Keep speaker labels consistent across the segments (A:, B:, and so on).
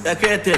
A: They're creative.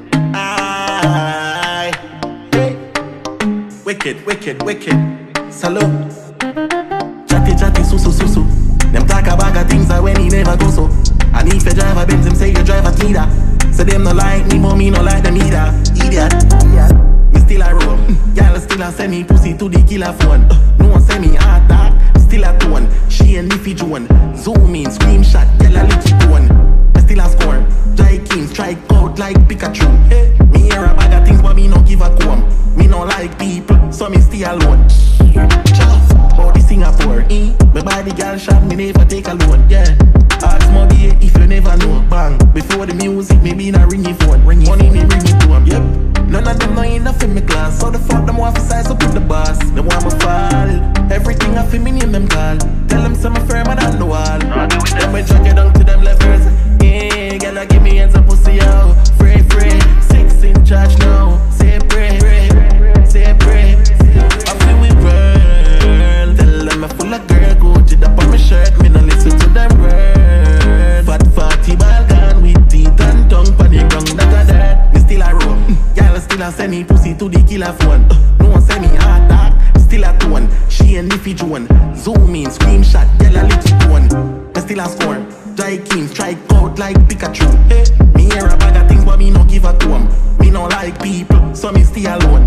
A: Aye. Hey. Wicked, wicked, wicked. Salute. Chatty, chatty, susu. Them talk about of things that when he never go so. And if you drive a Benz, him say you drive a Tida. So them no like me, but me no like them either. Idiot. Me still a roll. Y'all still a send me pussy to the killer phone. No one send me heart attack. Still a tone. She and Niffy Joan. Zoom in, screenshot, yell a little tone. I still a score. Jai King strike out like Pikachu. Hey. Me hear a bag of things, but me no give a comb. Me no like people, so me stay alone. About the Singapore, my body girl shot, me never take a loan. Yeah. Ask Muggy if you never know. Bang. Before the music, maybe not ring your phone. Money me bring it to him. Yep. None of them know enough in my class. So the fuck them want to size up with the boss. They want me fall. Everything I feel me name them call. Tell them some firmer than the wall. Then we drag it down to them levels. Yeah, girl, give me hands up pussy out. Free, 6 in charge now. Say pray, say pray. I feel we burn. Tell them I'm full of girl. Go to the on my shirt. Me no listen to them word. Fat 40 ball gun with teeth and tongue. Panic wrong that a dirt. Me still a roll. Y'all still a send me pussy to the killer phone. No one send me heart attack. Still a tone. She and Niffy Joan. Zoom in, screenshot, yell a little tone. Me still a score. Jai King strike out like Pikachu. Hey. Me hear a bag of things, but me no give a comb. Me no like people, so me stay alone.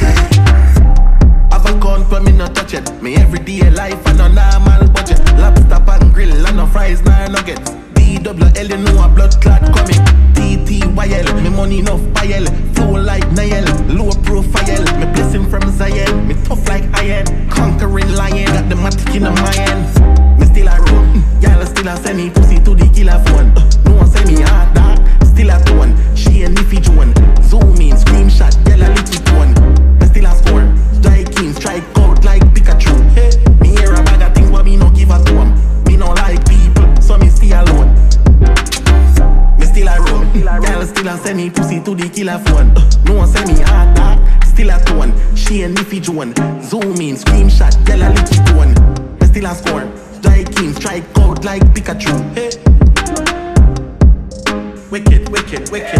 A: Have a gun, but me no touch it. Me everyday life and no normal budget. Lobster and grill and no fries, nor nuggets. DWL, you know a blood clot coming. TTYL, me money enough pile. Flow like Niall, low profile. Me blessing from Zion, me tough like iron. Conquering lion, got the matic in my hand. Me still a roll, y'all still a send me pussy to the killer phone. No one send me heart attack, still a tone. She and Niffy Joan, zoom in, screenshot, yell a little tone. Me still a score, Jai King strike out like Pikachu. Hey. Me hear a bag of things, but me no give a comb. Me no like people, so me stay alone. Me still a roll, y'all still a send me pussy to the killer phone. No one send me heart attack, still a tone. She and Niffy Joan, zoom in, screenshot, yell a little tone. Me still a score, Jai King strike out like Pikachu. Hey. Wicked, wicked, wicked.